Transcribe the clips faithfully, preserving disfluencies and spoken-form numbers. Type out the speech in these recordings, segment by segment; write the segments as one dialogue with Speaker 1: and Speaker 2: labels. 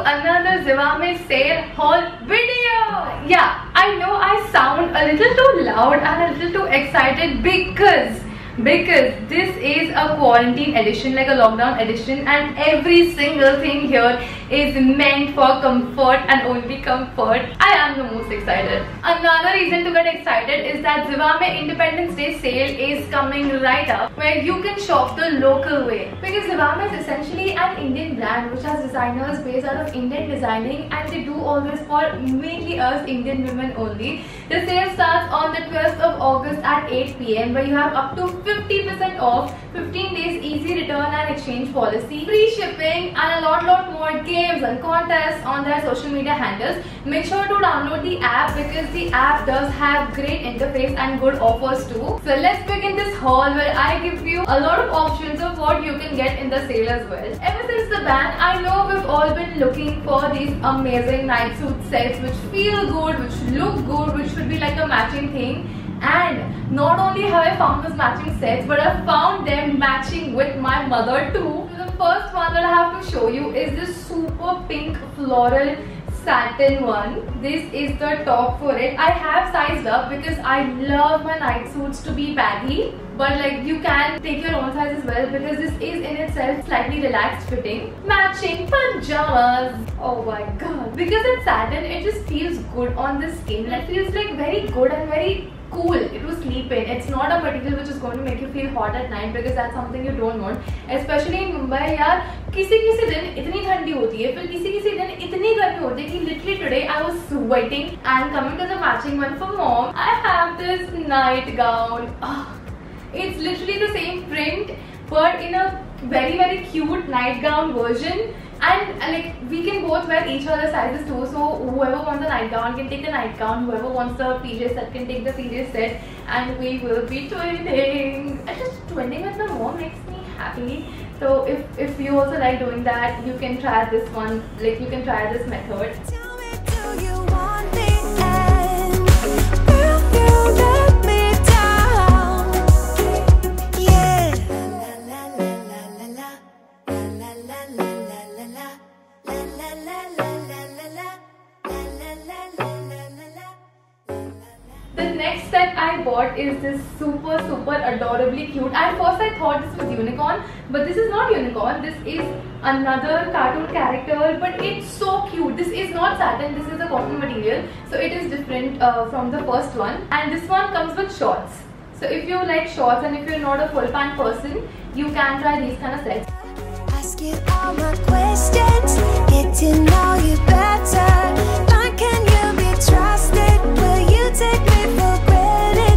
Speaker 1: another Zivame sale haul video. Yeah, I know I sound a little too loud and a little too excited because because this is a quarantine edition, like a lockdown edition, and every single thing here is meant for comfort and only comfort. I am the most excited. Another reason to get excited is that Zivame Independence Day sale is coming right up, where you can shop the local way. Because Zivame is essentially an Indian brand which has designers based out of Indian designing, and they do all this for mainly us Indian women only. The sale starts on the twelfth of August at eight p m where you have up to fifty percent off, fifteen days easy return and exchange policy, free shipping, and a lot lot more games and contests on their social media handles. Make sure to download the app because the app does have great interface and good offers too. So let's begin this haul where I give you a lot of options of what you can get in the sale as well. Ever since the ban, I know we've all been looking for these amazing night suit sets which feel good, which look good, which should be like a matching thing. And not only have I found those matching sets, but I found them matching with my mother too. So the first one that I have to show you is this super pink floral satin one. This is the top for it. I have sized up because I love my night suits to be baggy, but like you can take your own size as well because this is in itself slightly relaxed fitting. Matching pajamas. Oh my god. Because it's satin, it just feels good on the skin. It feels like very good and very cool to sleep in. It's not a material which is going to make you feel hot at night because that's something you don't want. Especially in Mumbai, यार किसी किसी दिन इतनी ठंडी होती है, फिर किसी किसी दिन इतनी गर्मी होती है कि literally today I was sweating. And coming to the matching one for mom, I have this night gown. Oh, it's literally the same print but in a very very cute nightgown version. And uh, like we can both wear each other's sizes too, so whoever wants the nightgown can take the nightgown, whoever wants the P J set can take the P J set, and we will be twinning. And just twinning with my mom makes me happy. So if, if you also like doing that, you can try this one, like you can try this method.
Speaker 2: Tell me, do you want me and will you let me down? Yeah. La la la la la la la la la.
Speaker 1: The next set I bought is this super super adorably cute. At first I thought this was unicorn, but this is not unicorn. This is another cartoon character, but it's so cute. This is not satin, this is a cotton material, so it is different uh, from the first one. And this one comes with shorts. So if you like shorts and if you're not a full pant person, you can try these kind of sets.
Speaker 2: Ask you all my questions, get to know you better. Why can you be trusted? Will you take me for granted?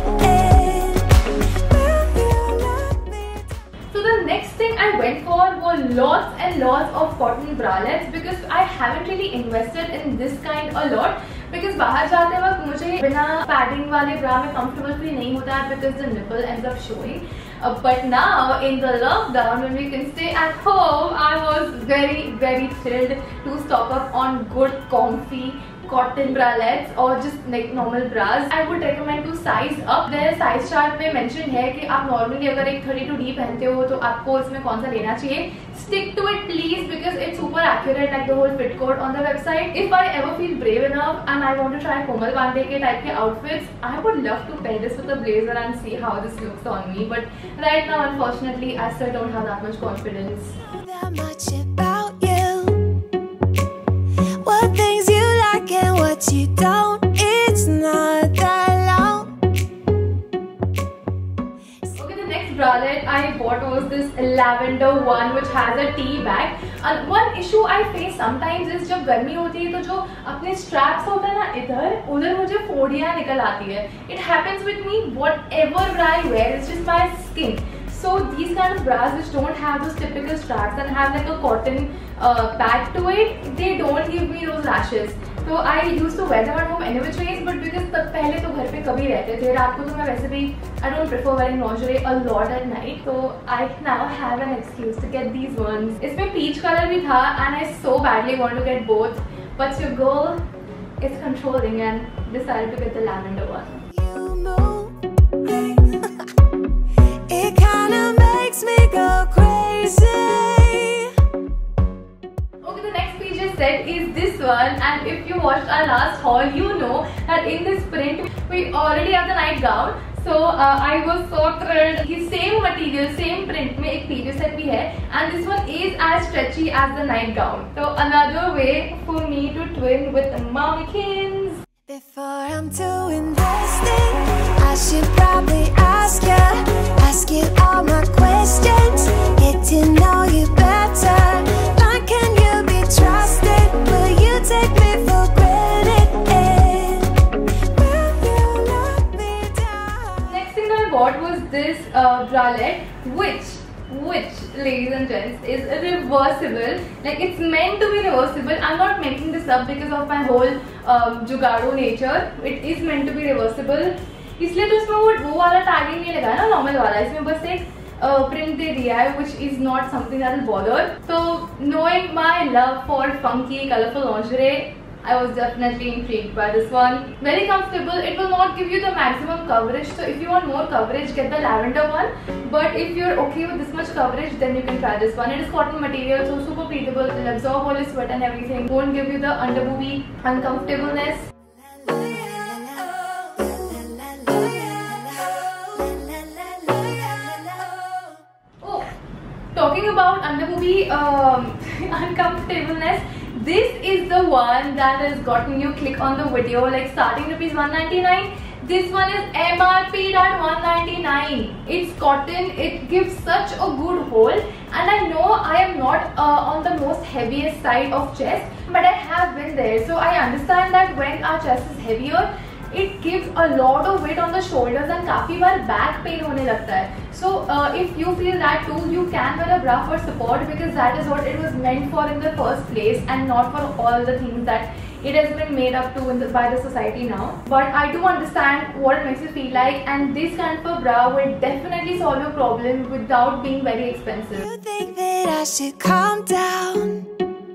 Speaker 2: Will you let me?
Speaker 1: So the next thing I went for were lots and lots of cotton bralettes because I haven't really invested in this kind a lot. Because बाहर जाते वक्त मुझे बिना padding वाले bra में comfortable feel नहीं होता है because the nipple ends up showing. Uh, but now in the lockdown when we can stay at home, I was very very thrilled to stock up on good comfy cotton bralettes or just like normal bras. I would recommend to size up. Their size chart में mention है कि आप normally अगर एक thirty-two D पहनते हो तो आपको इसमें कौन सा लेना चाहिए. Stick to it please because it's super accurate like the whole fit code on the website. If I ever feel brave enough and I want to try Komal Pandey ke type ke outfits, I would love to pair this with a blazer and see how this looks on me. But right now unfortunately I still don't have that much confidence.
Speaker 2: That much about you. What things you like and what you don't. It's not that long.
Speaker 1: Okay, the next bralette I bought was this lavender one which has a tea bag. And one issue I face sometimes is जब गर्मी होती है तो जो अपने straps होता है ना इधर उधर मुझे फोड़ियाँ निकल आती है. It happens with me whatever bra I wear, it's just my skin. So these kind of bras which don't have those typical straps and have like a cotton uh, pad to it, they don't give me those rashes. So I used to wear them at home any which ways, but because तब पहले तो घर पे कभी रहते थे, रात को तो मैं वैसे भी I don't prefer wearing lingerie a lot at night, so I now have an excuse to get these ones. इसमें peach color भी था and I so badly want to get both, but your girl is controlling and decided to get the lavender one.
Speaker 2: You move, it kinda makes me go crazy.
Speaker 1: Okay, the next P J period set is this one, and if you watched our last haul, you know that in this print we already have the nightgown. So uh, I was so thrilled. कि same material, same print में एक period set भी है, and this one is as stretchy as the nightgown. So another way for me to twin with Mommykins.
Speaker 2: Before I'm too invested, I should probably ask you, ask you all my questions, get to know you better. Like, can you be trusted? Will you take me for granted? Will you let me down?
Speaker 1: Next thing I bought was this uh, bralette, which which ladies and gents is reversible. Like, it's meant to be reversible. I'm not making this up because of my whole um, जुगाड़ू nature. It is meant to be reversible. इसलिए तो इसमें वो वो वाला tagging नहीं लगा है ना, नॉर्मल वाला. इसमें बस एक प्रिंट दे दिया है, which is not something that will bother. So knowing my love for funky colorful lingerie, I was definitely intrigued by this one. Very comfortable. It will not give you the maximum coverage, so if you want more coverage, get the lavender one. But if you're okay with this much coverage, then you can try this one. It is cotton material, so super breathable. It will absorb all the sweat and everything. Won't give you the under boobie uncomfortableness. Oh, talking about under boobie um, uncomfortableness. This is the one that has gotten you click on the video, like starting rupees one ninety-nine. This one is M R P at one ninety-nine. It's cotton. It gives such a good hold, and I know I am not uh, on the most heaviest side of chest, but I have been there, so I understand that when our chest is heavier, it gives a lot of weight on the shoulders and काफी बार back pain होने लगता है. So uh, if you feel that too, you can wear a bra for support, because that is what it was meant for in the first place, and not for all the things that it has been made up to in the, by the society now. But I do understand what it makes you feel like, and this kind of a bra will definitely solve your problem without being very expensive.
Speaker 2: You think that I should calm down,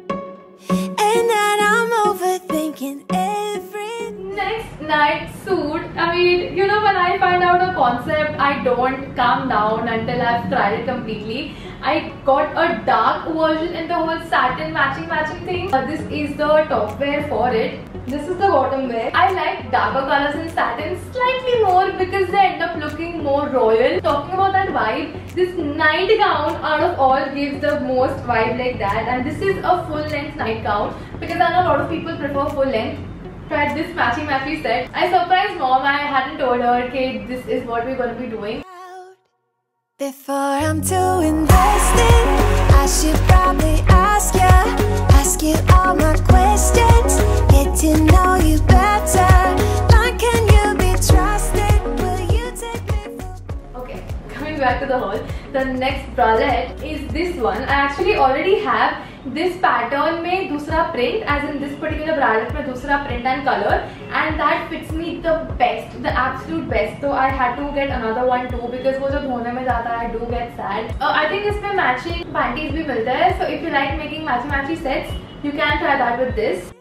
Speaker 2: and that I'm overthinking everything.
Speaker 1: Next, night suit. I mean, you know, when I find out a concept, I don't calm down until I've tried it completely. I got a dark version in the whole satin matching matching thing. Uh, this is the top wear for it. This is the bottom wear. I like darker colors in satin slightly more because they end up looking more royal. Talking about that vibe, this nightgown out of all gives the most vibe like that. And this is a full length nightgown, because I know a lot of people prefer full length. Tried this matchy matchy set. I surprised mom. I hadn't told her, okay, this is what we're going to be doing.
Speaker 2: Before I'm too invested, I should probably ask you, ask you all my questions, get to know you better. Like, can you be trusted? Will you take me for...
Speaker 1: Okay, coming back to the haul. The next bralette is this one. I actually already have this pattern में दूसरा print, as in this particular bralette में दूसरा print and color, and that fits me the best, the absolute best. So I had to get another one too, because वो जब धोने में जाता है I do get sad. Uh, I think इसमें matching panties भी मिलता है, so if you like making matchy matchy sets, you can try that with this.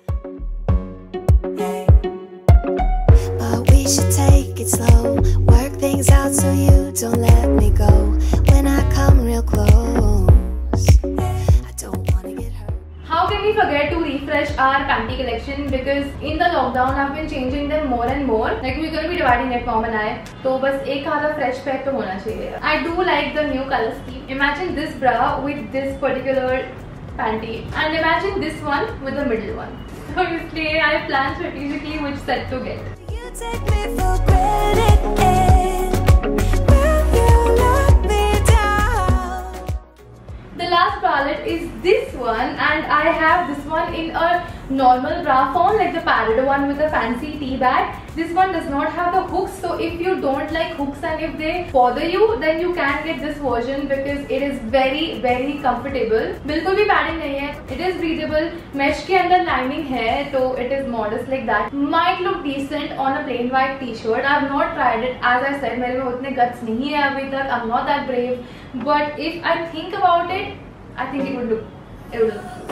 Speaker 2: But we should take it slow, work things out so you don't let me go. When I come real close, I don't wanna get hurt.
Speaker 1: How can we forget to refresh our panty collection, because in the lockdown I've been changing them more and more. Like, we're going to be dividing it, mom and I. So बस एक आधा fresh pack तो होना चाहिए. I do like the new color scheme. Imagine this bra with this particular panty, and imagine this one with the middle one. So इसलिए I plan strategically which set to get.
Speaker 2: You take me for granted. Will you let me down?
Speaker 1: The last bralette is this one, and I have this one in a normal bra form, like the padded one with a fancy tea bag. This one does not have the hooks, so if you don't like hooks and if they bother you, then you can get this version, because it is very very comfortable. बिल्कुल भी padding नहीं है. It is breathable. Mesh के अंदर lining है, तो it is modest like that. Might look decent on a plain white t-shirt. I have not tried it. As I said, मेरे में उतने guts नहीं है अभी तक. I'm not that brave. But if I think about it, I think it would look, it would look.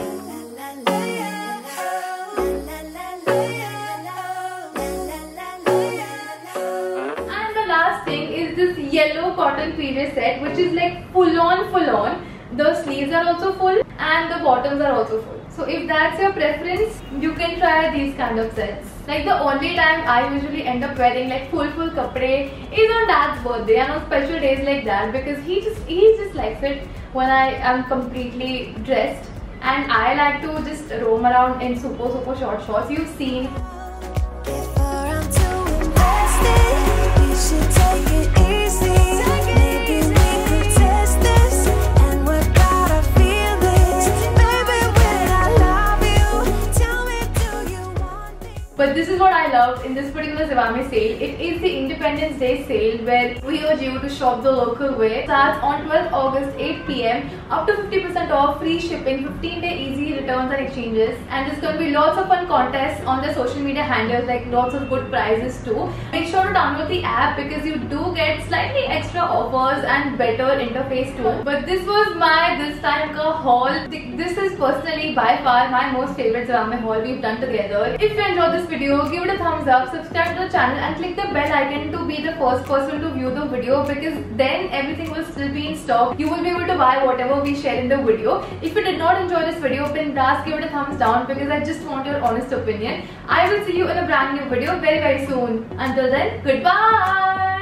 Speaker 1: And the last thing is this yellow cotton period set, which is like full on full on. the sleeves are also full and the bottoms are also full. So if that's your preference, you can try these kind of sets. Like the only time I usually end up wearing like full full kapde is on dad's birthday and on special days like that, because he just he just likes it when I am completely dressed, and I like to just roam around in super super short shorts. You've seen.
Speaker 2: If I'm too invested, we should take it easy. Maybe we could test this and work out our feelings. Baby, when I love you, tell me, do you want me?
Speaker 1: But this is what I loved in this particular Zivame sale. It is the Independence Day sale where we urge you to shop the local way. Starts on twelfth August eight p m Up to fifty percent off, free shipping, fifteen day easy returns and exchanges. And there's going to be lots of fun contests on their social media handles, like lots of good prizes too. Make sure to download the app because you do get slightly extra offers and better interface too. But this was my this time ka haul. This is personally by far my most favorite Zivame haul we've done together. If you enjoyed this video, give it a thumbs up, subscribe to the channel and click the bell icon to be the first person to view the video, because then everything will still be in stock. You will be able to buy whatever we share in the video. If you did not enjoy this video, then please give it a thumbs down, because I just want your honest opinion. I will see you in a brand new video very very soon. Until then, goodbye.